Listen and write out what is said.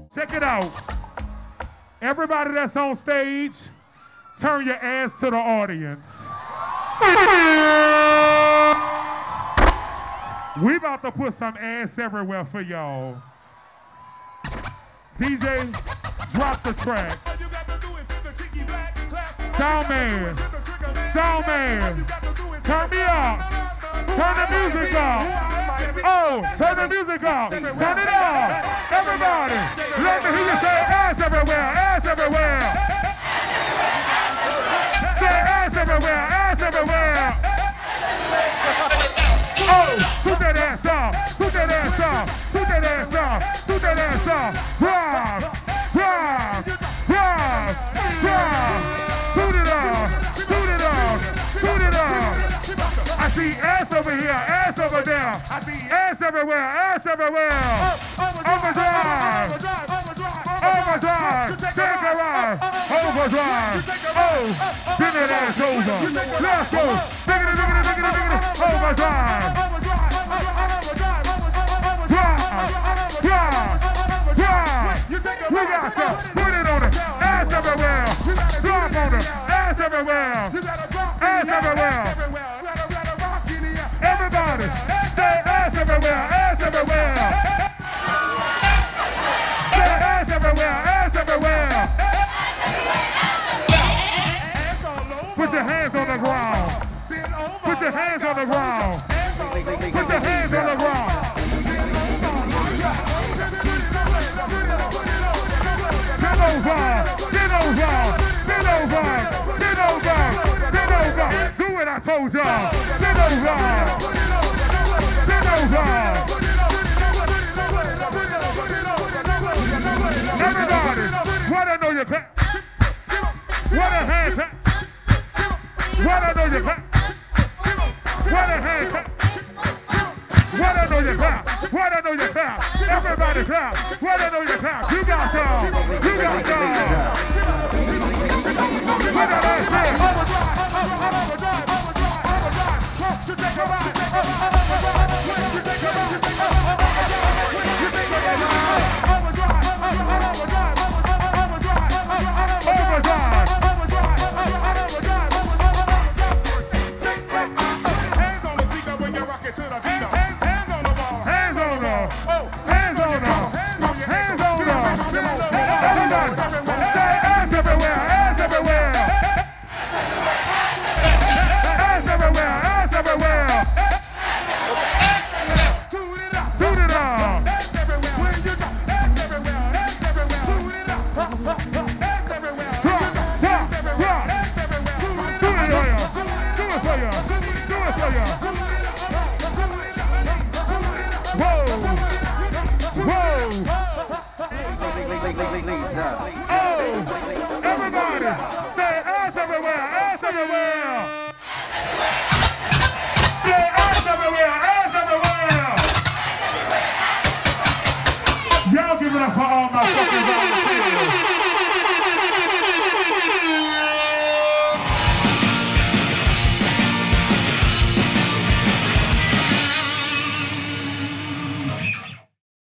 Check it out. Everybody that's on stage, turn your ass to the audience. We about to put some ass everywhere for y'all. DJ, drop the track. Soundman, turn me up. Turn the music up. Oh, turn the music up. Turn it up. Everybody, let me hear you say ass everywhere, ass everywhere. Say ass everywhere, ass everywhere. Oh, put that ass up, put that ass up, put that ass up, put that ass up. Rock, rock, rock, rock. Put it up, put it up, put it up. I see ass over here, ass over there. I see ass everywhere, ass everywhere. Overdrive, overdrive, take a ride, overdrive. Oh, bring that ass over. Let's go. Diggity, diggity, diggity, diggity. Overdrive. We got some. Put it on it. Ass everywhere. Drop on it. Ass everywhere. Ass everywhere. Everybody, say ass everywhere. Ass everywhere. Say ass everywhere. Ass everywhere. Put your hands on the ground. Put your hands on the ground. Put your hands on the ground. Bend over, bend over, bend over, bend over, bend over. Do what I told y'all. Bend over, bend over. Everybody, what I know you clap. What a hand clap. What I know you clap. What a hand clap. What I know you clap. What I know you clap. Everybody clap. What I know you clap. You got some. You got some. What I everybody, say ass everywhere, ass everywhere.